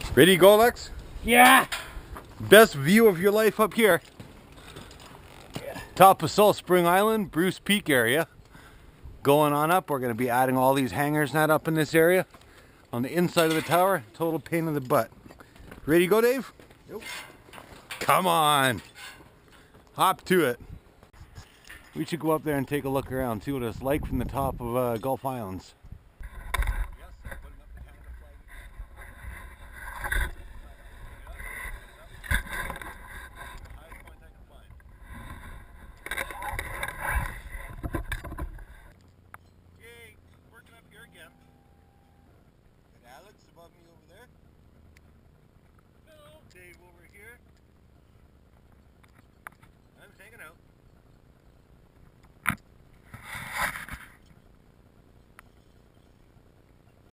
Ready to go, Lex? Yeah! Best view of your life up here. Top of Salt Spring Island, Bruce Peak area. Going on up, we're going to be adding all these hangers net up in this area. On the inside of the tower, total pain in the butt. Ready to go, Dave? Nope. Come on. Hop to it. We should go up there and take a look around, see what it's like from the top of Gulf Islands. Alex above me over there. No, Dave over here. I'm hanging out.